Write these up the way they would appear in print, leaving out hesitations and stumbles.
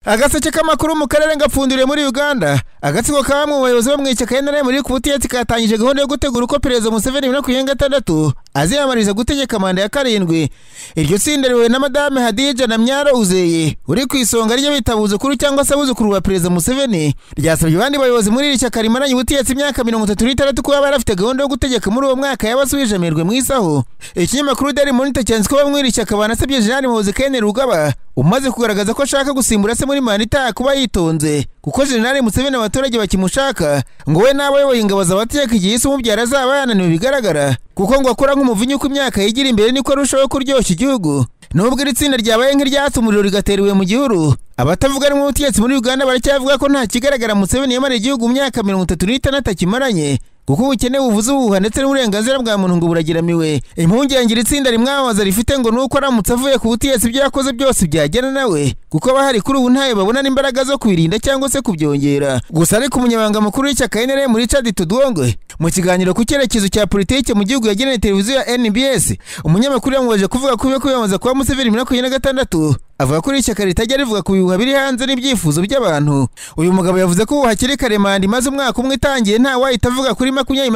Agaseke k'amakuru mu karere ngapfunduriye muri Uganda. Agatsiko ka bamwe mu bayobozi bo mu ishyaka NRM muri ku butegetsi katangije gahunda yo gutegura uko Perezida Museveni 2026 aziyamamariza gutegeka manda ya 7. Iryo tsinda riwe na Madame Hadija na Myaro Uzeye uri ku isonga ryo bitabuze kuri cyangwa se abuzukuru ba Perezida Museveni. Ryasabye abandi bayobozi muri iri shyaka rimaranye ubutegetsi imyaka 36 kuba barafite gahunda yo gutegeka muri uwo mwaka yabasubije mirwe mwisaho. Ikinyamakuru Daily Monitor cyanditse ko bamwe iri shyaka banasabye Jean Muhozi Kene Rugaba umaze kugaragaza ko ashaka gusimbura se muri manda kuba yitonze kuko General Museveni abaturage bakimushaka ngo we nabo yoboye ingabo z'abateka igihe isi umubyara azaba yananiwe bigaragara kuko ngo akora nk'umuvinyi ku myaka yigira imbere niko arushaho kuryoshya igihugu. Nubwo iri tsinda ryabaye nk'iryatse umuriro rigateriwe mu gihuru, abatavuga rumwe ubutegetsi muri Uganda baracyavuga ko nta kigaragara Museveni yamariye igihugu mu myaka 36 kimaranye kuko ubukene buvuze ubuha ndetse n'uburenganzira bwa muntu ngo buragiramiwe. Impungenge iri tsinda rimwamaza rifite ngo nuko aramutse avuye ku butegetsi ibyo yakoze byose byagena nawe kuko bahari kuri ubu ntayo babona n'imbaraga zo kubirinda cyangwa se kubyongera. Gusa ariko umunyabanga mukuru w'ishyaka NRM Richard Tudwongwe mu kiganiro ku cyerekezo cya politike mu gihugu yageneye televiziyo ya NBS, umunyamakuru yamubajije kuvuga ko kwiyamamaza kwa Museveni 2026 avuga ko ishyaka ritajya rivuga ku bihuha biri hanze n'ibyifuzo by'abantu. Uyu mugabo yavuze ko hakiri kare manda imaze umwaka umwe itangiye nta wahita avuga kuri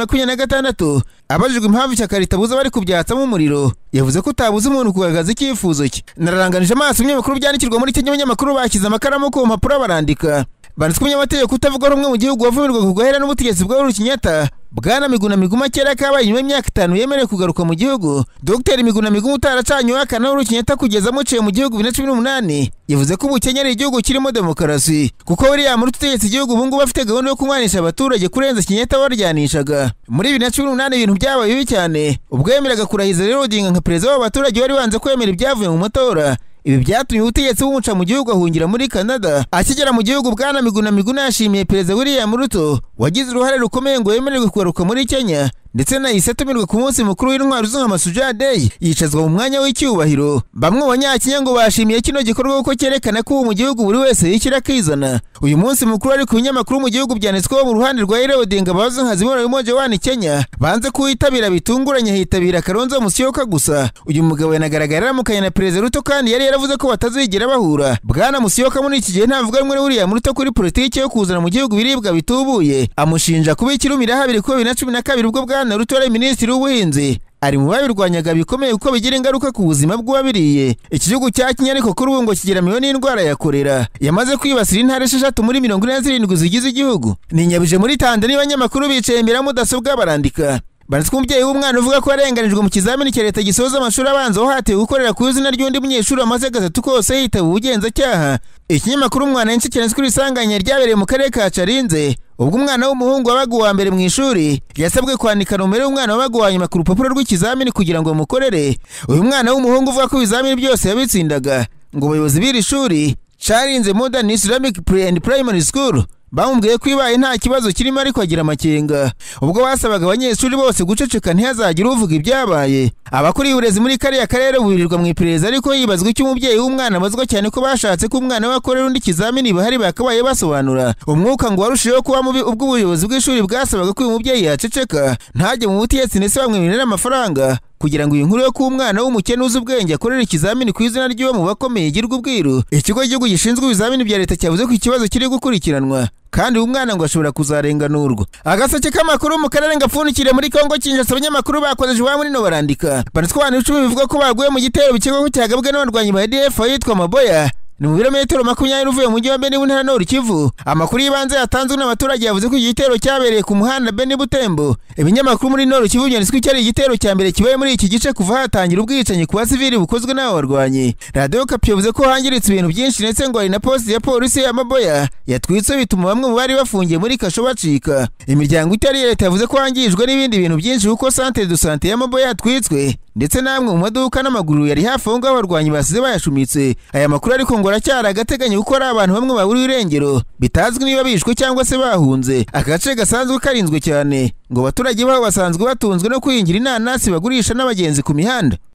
2026. Abajijwe impamvu ishyaka ritabuza bari kubyatsamo umuriro, yavuze ko utabuze umuntu kugaragaza icyifuzo cye. Nararanganije amaso ibinyamakuru byandikirwa muri Kenya, abanyamakuru bakiza amakaramu ku mpapuro barandika. Banditswe umunyamategeko utavuga rumwe mu gihugu wavumirwa kugahera n'ubutegetsi bwa Uhuru Kenyatta Bwana Miguna Miguma kera kabaye nyuma y'imyaka 5 yemerewe kugaruka mu gihugu. Dr Miguna Miguma utaracanye wakana Uhuru Kenyatta kugeza muciye mu gihugu 2018 yavuze ko Kenya ari igihugu kirimo demokarasi kuko William Ruto utegetse igihugu ubu ngubu bafite gahunda yo kumwanisha abaturage kurenza Kenyatta waryanishaga. Muri 2018 ibintu byabaye bibi cyane ubwo yemeraga kurahiza rero Odinga nka perezida w'abaturage wari wanze kwemera ibyavuye mu matora. Ibi byatumye ubutegetsi bumuca mu gihugu ahungira muri Canada. Akigera mu gihugu Bwana Miguna yashimiye Perezida William Ruto wagize uruhare rukomeye ngo yemererwe kugaruka muri Kenya ndetse nahise atumirwa ku munsi mukuru w'intwari uzwi nka Masuja Day yicazwa mu mwanya w'icyubahiro. Bamwe mu banyakenya ngo bashimiye kino gikorwa kuko cyerekana ko mu gihugu buri wese yishyira akizana. Uyu munsi mukuru ari ku binyamakuru mu gihugu byanditsweho mu ruhande rwa Raila Odinga bavuze nka Zimura Umoja wa Kenya banze kuyitabira bitunguranye hitabira Kalonzo Musyoka gusa. Uyu mugabo yanagaragara aramukanya na Perezida Ruto kandi yari yaravuze ko batazigera bahura. Bwana Musyoka muri iki gihe ntavuga rumwe William Ruto kuri politiki yo kuzana mu gihugu biribwa bitubuye, amushinja kubikirumira habiri ko 2012 ubwo Bwana Ruto ari Minisitiri w'Ubuhinzi ari mu babirwanyaga bikomeye uko bigira ingaruka ku buzima bw'uwabiriye. Iki gihugu cya Kenya ariko kuri ubu ngo kigeramiwe n'indwara ya kolera yamaze kwibasira intara 6 muri 47 zigize igihugu. Ni nyabije muri Tanzania abanyamakuru bicaye imbere ya mudasobwa barandika. Banditswe umubyeyi w'umwana uvuga ko arenganijwe mu kizamini cya leta gisoza amashuri abanza aho hatiwe gukorera ku izina ry'undi munyeshuri amaze 3 kose yitaba ubugenzacyaha. Ikinyamakuru Umwana Enshi cyanditswe kuri isanganya ryabereye mu karere ka Charinze ubwo umwana w'umuhungu wabaga uwa mbere mu ishuri yasabwe kwandika nomero y'umwana wabaga uwa nyuma ku rupapuro rw'ikizamini kugira ngo bamukorere. Uyu mwana w'umuhungu uvuga ko ibizamini byose yabitsindaga ngo abayobozi b'iri shuri Charinze Modern Islamic Pre and Primary School bamubwiye ko ibaye nta kibazo kirimo ariko agira amakenga ubwo basabaga abanyeshuri bose guceceka ntihazagire uvuga ibyabaye. Abakuriye uburezi muri kariya karere bubirirwa mu iperereza ariko yibazwa icyo umubyeyi w'umwana abazwa cyane ko bashatse ko umwana we akorera undi kizamini bahari bakabaye basobanura. Umwuka ngo warushijeho kuba mubi ubwo ubuyobozi bw'ishuri bwasabaga ko uyu mubyeyi yaceceka ntajye mu butegetsi ndetse bamwemerera amafaranga kugira ngo iyi nkuru yo ku mwana w'umukene uzi ubwenge akorera ikizamini ku izina ry'uwo mu bakomeye igirwa ubwiru. Ikigo cy'igihugu gishinzwe ibizamini bya leta cyavuze ko ikibazo kiri gukurikiranwa kandi umwana ngo ashobora kuzarenganurwa. Agaseke k'amakuru mu karere ngapfunikire muri Kongo Kinshasa abanyamakuru bakozeje wa muri no barandika. Banditswe abantu 10 bivuga ko baguye mu gitero bikego ko cyagabwe n'abarwanyi ba ADF yitwa Maboya ni mu birometero 20 uvuye mu mujyi wa Beni Buntara Nord Kivu. Amakuru yibanze yatanzwe n'abaturage yavuze ko igitero cyabereye ku muhanda Beni Butembo. Ibinyamakuru muri Nord Kivu byanditswe ko cyari igitero cya mbere kibaye muri iki gice kuva hatangira ubwicanyi ku basivili bukozwe n'abo barwanyi. Radio Okapi yavuze ko hangiritse ibintu byinshi ndetse ngo ari na poste ya polisi ya Maboya yatwitse bituma bamwe mu bari bafungiye muri kasho bacika. Imiryango itari leta yavuze ko hangijwe n'ibindi bintu byinshi kuko centre de santé ya Maboya yatwitswe ndetse namwe mu maduka n'amaguru yari hafi aho ngaho abarwanyi basize bayashumitse. Aya makuru ariko ngo aracyari agateganyo kuko ari abantu bamwe baburi irengero bitazwi niba bishwe cyangwa se bahunze. Agace gasanzwe karinzwe cyane ngo abaturage baho basanzwe batunzwe no kwingira inanasi bagurisha n'abagenzi ku mihanda.